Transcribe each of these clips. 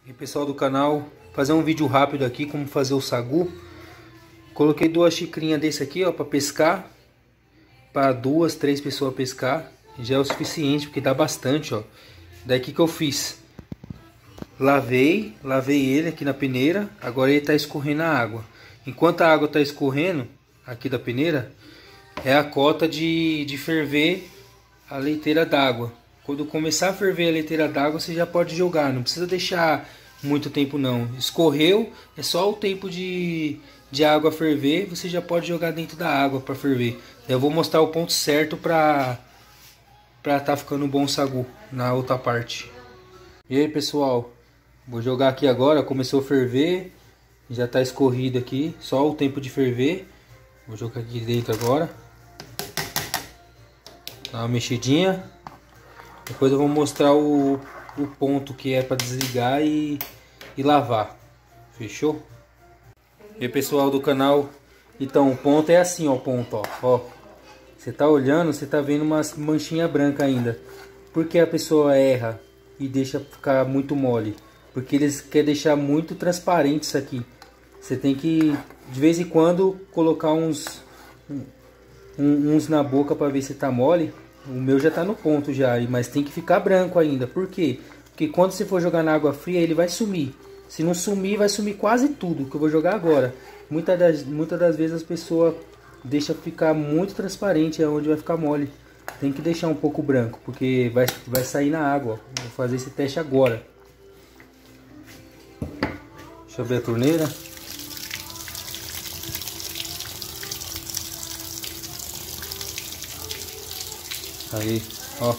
E pessoal do canal, fazer um vídeo rápido aqui como fazer o sagu. Coloquei 2 xicrinhas desse aqui, ó, para pescar, para 2, 3 pessoas pescar, já é o suficiente porque dá bastante, ó. Daí que eu fiz? Lavei ele aqui na peneira. Agora ele tá escorrendo a água. Enquanto a água tá escorrendo aqui da peneira, é a cota de ferver a leiteira d'água. Quando começar a ferver a leiteira d'água, você já pode jogar. Não precisa deixar muito tempo não. Escorreu, é só o tempo de água ferver. Você já pode jogar dentro da água para ferver. Eu vou mostrar o ponto certo para tá ficando bom o sagu na outra parte. E aí pessoal, vou jogar aqui agora. Começou a ferver, já está escorrido aqui. Só o tempo de ferver. Vou jogar aqui dentro agora. Dá uma mexidinha. Depois eu vou mostrar o ponto que é para desligar e lavar. Fechou? E aí, pessoal do canal, então o ponto é assim, ó, o ponto, ó. Você tá olhando, você tá vendo umas manchinha branca ainda. Por que a pessoa erra e deixa ficar muito mole? Porque eles querem deixar muito transparente isso aqui. Você tem que de vez em quando colocar uns na boca para ver se tá mole. O meu já tá no ponto já, mas tem que ficar branco ainda. Por quê? Porque quando você for jogar na água fria, ele vai sumir. Se não sumir, vai sumir quase tudo que eu vou jogar agora. Muitas das vezes as pessoas deixam ficar muito transparente, é onde vai ficar mole. Tem que deixar um pouco branco, porque vai sair na água. Vou fazer esse teste agora. Deixa eu abrir a torneira. Aí, ó.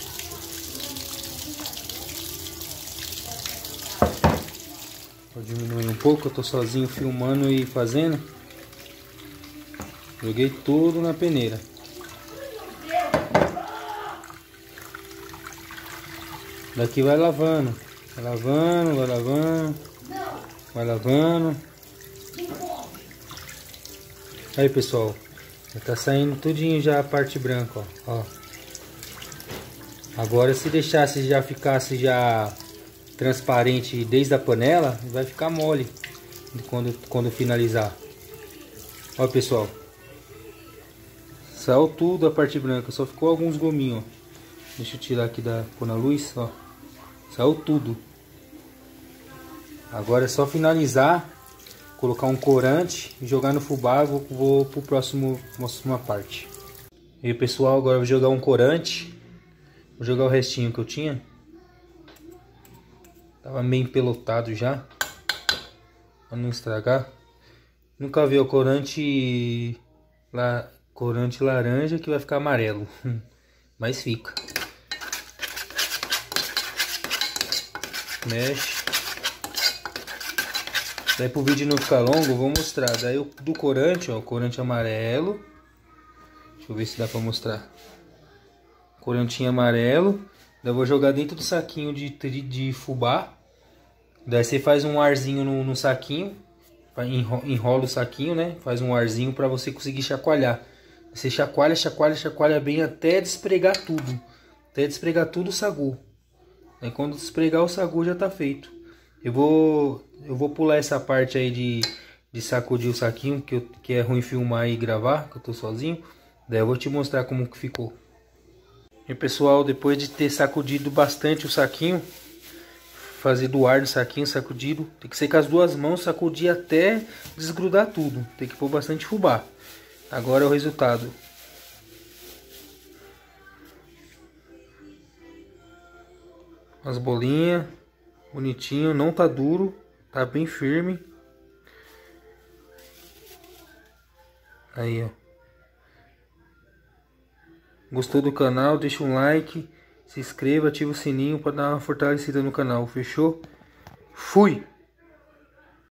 Vou diminuir um pouco, eu tô sozinho filmando e fazendo. Joguei tudo na peneira. Daqui vai lavando. Vai lavando, vai lavando. Vai lavando. Aí pessoal, já tá saindo tudinho já a parte branca, ó. Agora se deixasse já ficasse já transparente desde a panela, vai ficar mole quando finalizar. Ó pessoal, saiu tudo a parte branca, só ficou alguns gominhos, ó. Deixa eu tirar aqui pôr na luz, ó. Saiu tudo. Agora é só finalizar, colocar um corante e jogar no fubá. Vou pro próxima parte. E aí pessoal, agora eu vou jogar um corante. Vou jogar o restinho que eu tinha. Tava meio empelotado já, pra não estragar. Nunca vi o corante laranja que vai ficar amarelo. Mas fica. Mexe. Daí pro vídeo não ficar longo, eu vou mostrar. Daí do corante, ó, corante amarelo. Deixa eu ver se dá pra mostrar. Corantinho amarelo. Daí eu vou jogar dentro do saquinho de fubá. Daí você faz um arzinho no saquinho. Enrola o saquinho, né? Faz um arzinho pra você conseguir chacoalhar. Você chacoalha, chacoalha, chacoalha bem até despregar tudo. Até despregar tudo o sagu. Aí quando despregar o sagu já tá feito. Eu vou pular essa parte aí de sacudir o saquinho, que é ruim filmar e gravar, que eu tô sozinho. Daí eu vou te mostrar como que ficou. E pessoal, depois de ter sacudido bastante o saquinho, fazer do ar do saquinho sacudido, tem que ser com as 2 mãos, sacudir até desgrudar tudo. Tem que pôr bastante fubá. Agora é o resultado. As bolinhas, bonitinho, não tá duro, tá bem firme. Aí, ó. Gostou do canal? Deixa um like, se inscreva, ativa o sininho para dar uma fortalecida no canal. Fechou? Fui!